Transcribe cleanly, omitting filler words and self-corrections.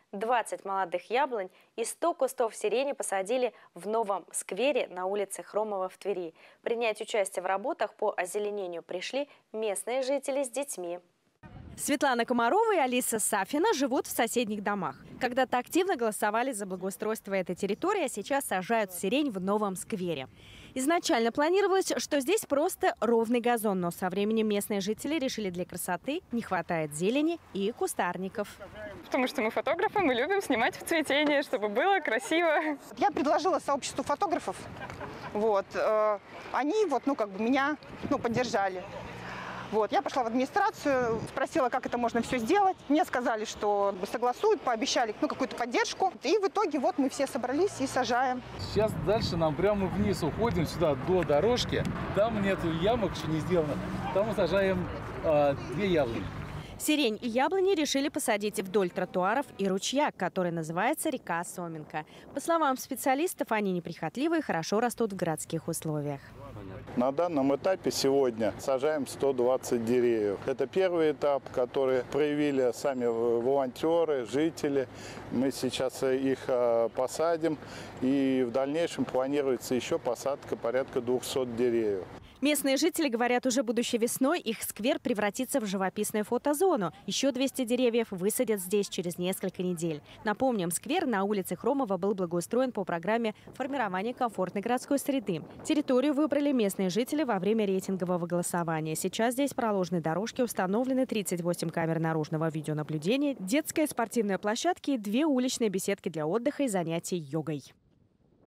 20 молодых яблонь и 100 кустов сирени посадили в новом сквере на улице Хромова в Твери. Принять участие в работах по озеленению пришли местные жители с детьми. Светлана Комарова и Алиса Сафина живут в соседних домах. Когда-то активно голосовали за благоустройство этой территории, а сейчас сажают сирень в новом сквере. Изначально планировалось, что здесь просто ровный газон, но со временем местные жители решили, для красоты не хватает зелени и кустарников. Потому что мы фотографы, мы любим снимать в цветение, чтобы было красиво. Я предложила сообществу фотографов, они меня поддержали. Я пошла в администрацию, спросила, как это можно все сделать. Мне сказали, что согласуют, пообещали какую-то поддержку. И в итоге мы все собрались и сажаем. Сейчас дальше нам прямо вниз уходим, сюда до дорожки. Там нету ямок, еще не сделано. Там мы сажаем 2 яблони. Сирень и яблони решили посадить вдоль тротуаров и ручья, который называется река Соминка. По словам специалистов, они неприхотливы и хорошо растут в городских условиях. На данном этапе сегодня сажаем 120 деревьев. Это первый этап, который проявили сами волонтеры, жители. Мы сейчас их посадим, и в дальнейшем планируется еще посадка порядка 200 деревьев. Местные жители говорят, уже будущей весной их сквер превратится в живописную фотозону. Еще 200 деревьев высадят здесь через несколько недель. Напомним, сквер на улице Хромова был благоустроен по программе формирования комфортной городской среды. Территорию выбрали местные жители во время рейтингового голосования. Сейчас здесь проложены дорожки, установлены 38 камер наружного видеонаблюдения, детская спортивная площадка и 2 уличные беседки для отдыха и занятий йогой.